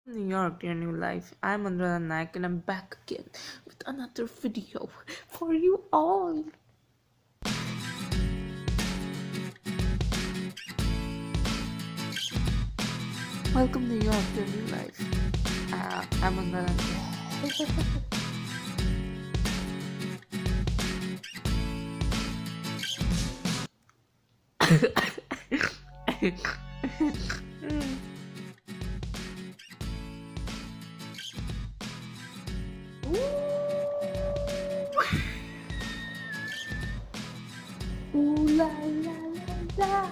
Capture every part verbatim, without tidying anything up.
New York, your new life. I'm Anuradha Naik and I'm back again with another video for you all. Welcome to New York, your new life. Uh, I'm Anuradha Naik. Ooh la la la la.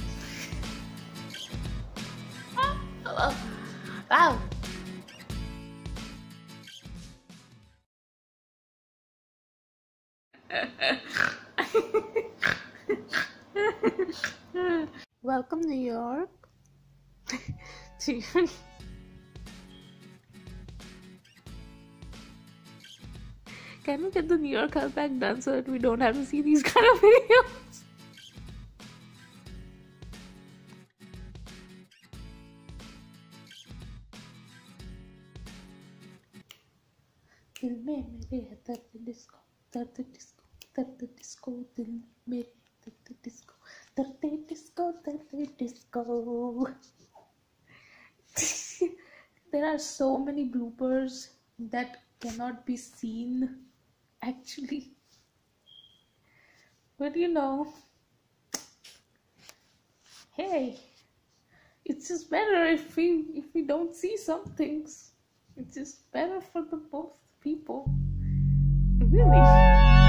Oh, wow. Welcome, New York. To your... Can we get the New York help back done so that we don't have to see these kind of videos? दिल में मेरे है दर्द disco दर्द disco दर्द disco दिल में मेरे दर्द डिस्को दर्द डिस्को दर्द disco. There are so many bloopers that cannot be seen actually, but you know, hey, it's just better if we if we don't see some things. It's just better for the both people, really.